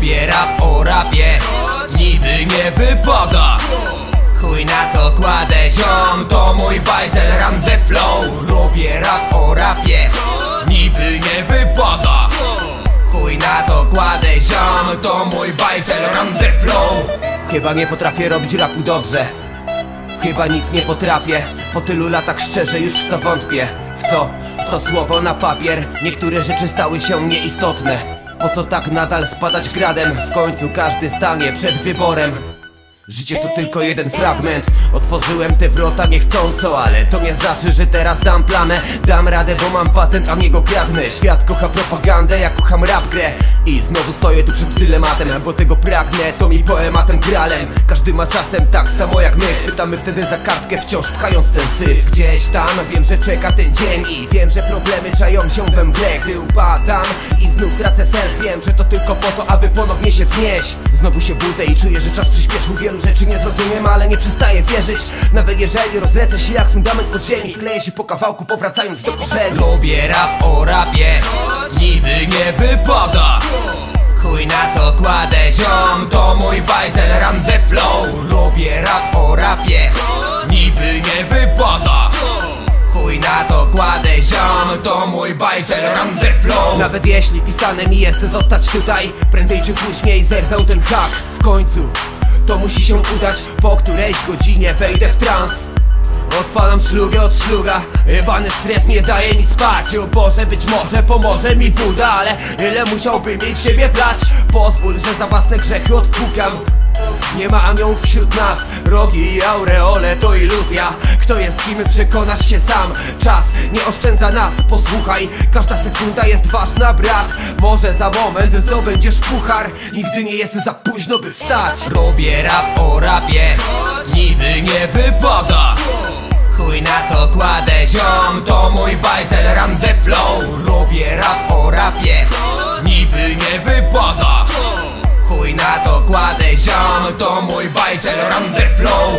Robię rap o rapie, niby nie wypada. Chuj na to kładę ziom, to mój bajzel, run the flow. Robię rap o rapie, niby nie wypada. Chuj na to kładę ziom, to mój bajzel, run the flow. Chyba nie potrafię robić rapu dobrze, chyba nic nie potrafię. Po tylu latach szczerze już w to wątpię. W co? W to słowo na papier. Niektóre rzeczy stały się nieistotne. Po co tak nadal spadać gradem? W końcu każdy stanie przed wyborem. Życie to tylko jeden fragment. Otworzyłem te wrota niechcąco, ale to nie znaczy, że teraz dam plamę. Dam radę, bo mam patent, a mnie go kradnę. Świat kocha propagandę, ja kocham rap grę. I znowu stoję tu przed dylematem, bo tego pragnę, to mi poematem gralem. Każdy ma czasem tak samo jak my. Chwytamy wtedy za kartkę, wciąż pchając ten syf. Gdzieś tam wiem, że czeka ten dzień i wiem, że problemy czają się we mgle. Gdy upadam i znów tracę sens, wiem, że to tylko po to, aby ponownie się wznieść. Znowu się budzę i czuję, że czas przyspieszył. Wielu rzeczy nie zrozumiem, ale nie przestaję wierzyć. Nawet jeżeli rozlecę się jak fundament pod ziemi, skleję się po kawałku, powracając do korzeni. Robię rap o rapie, niby nie wypada. Chuj na to kładę ziom, to mój bajzel, run the flow. Robię rap o rapie, niby nie wypada. Chuj na to kładę ziom, to mój bajzel, run the flow. Nawet jeśli pisane mi jest zostać tutaj, prędzej czy później zerwę ten hak. W końcu to musi się udać, po którejś godzinie wejdę w trans. Odpalam szlugę od szluga, jebany stres nie daje mi spać. O Boże, być może pomoże mi woda, ale ile musiałbym mieć siebie plać? Pozwól, że za własne grzechy odpukam. Nie ma aniołów wśród nas, rogi i aureole to iluzja. Kto jest kim, przekonasz się sam. Czas nie oszczędza nas, posłuchaj. Każda sekunda jest ważna, brat. Może za moment zdobędziesz puchar. Nigdy nie jest za późno, by wstać. Robię rap o rapie, niby nie wypada. Chuj na to kładę ziom, to mój bajzel, run the flow. Robię rap o rapie, niby nie wypada. Chuj na to kładę ziom, to mój bajzel, run the flow.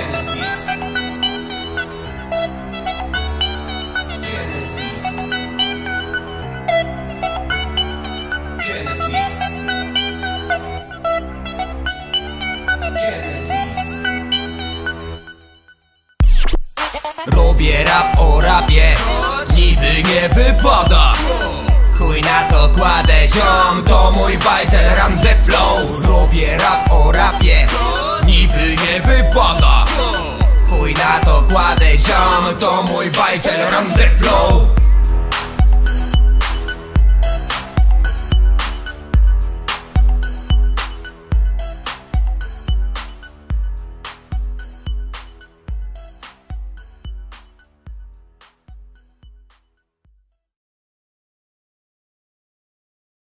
Robię rap o rapie, niby nie wypada. Chuj na to kładę ziom, to mój bajzel, run the flow. Robię rap o rapie, niby nie wypada. Chuj na to kładę ziom, to mój bajzel, run the flow.